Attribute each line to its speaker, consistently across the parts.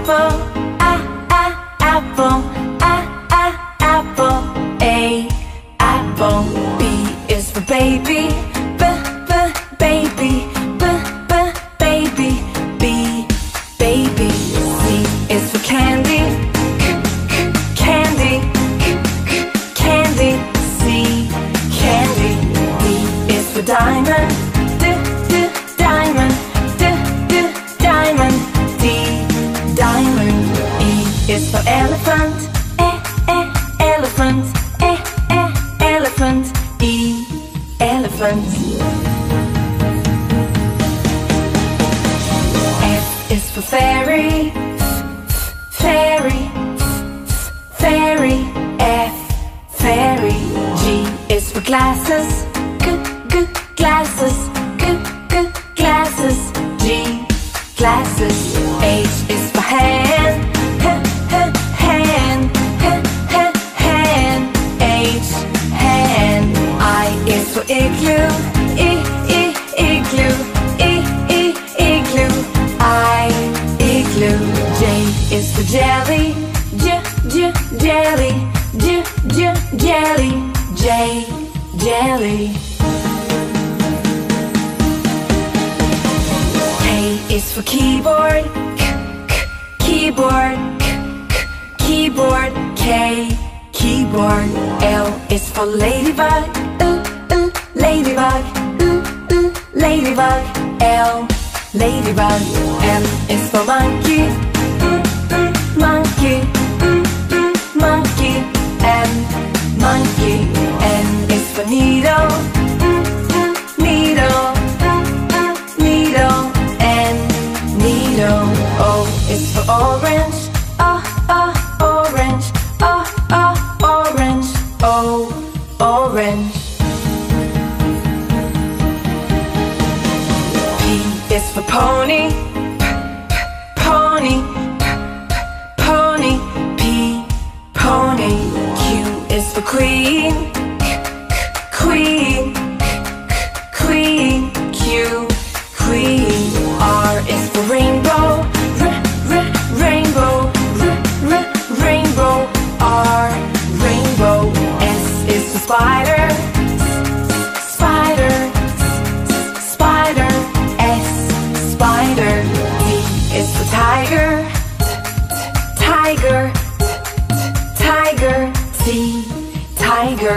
Speaker 1: apple, apple, apple. A, apple. B is for baby, baby, baby. B, baby. C is for candy, candy, candy. C, candy. D is for diamond, diamond, diamond. D, diamond. E is for elephant, elephant, elephant. E, elephant. F is for fairy, fairy, fairy. F, fairy. G is for glasses, glasses, glasses. G, glasses. H is for hand, hand, hand. H, hand. I is for igloo, igloo, igloo. I, igloo. J is for jelly, jelly, jelly. J, jelly. K is for keyboard, keyboard, keyboard. K, keyboard. L is for ladybug, ladybug, ladybug. L, ladybug. M is for monkey, monkey, monkey. M, monkey. N is for needle, needle, needle. N, needle. O is for orange, orange, orange. O, orange. P is for pony, pony, pony. P, pony. Q is for queen, queen, queen. Q, queen. R is for rainbow, rainbow, rainbow. R, rainbow. S is for spider, spider, spider. S, spider. T is for tiger, tiger, tiger. T, tiger.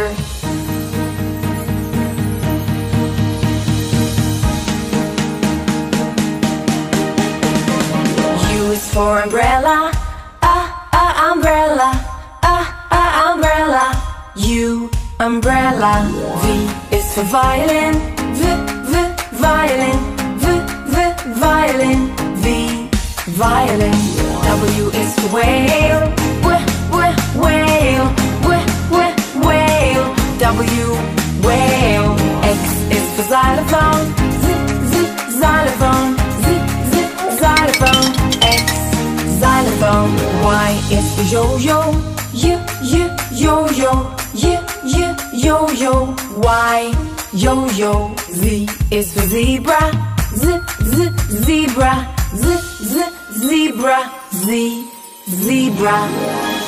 Speaker 1: U is for umbrella, umbrella, umbrella. U, umbrella. V is for violin, violin, violin. V, violin. W is for whale, whale, whale. W, whale. X is for xylophone, xylophone, xylophone. X, xylophone. Y is for yo-yo, yo-yo, yo-yo. Y, yo-yo. Z is for zebra, zebra, zebra. Z, zebra.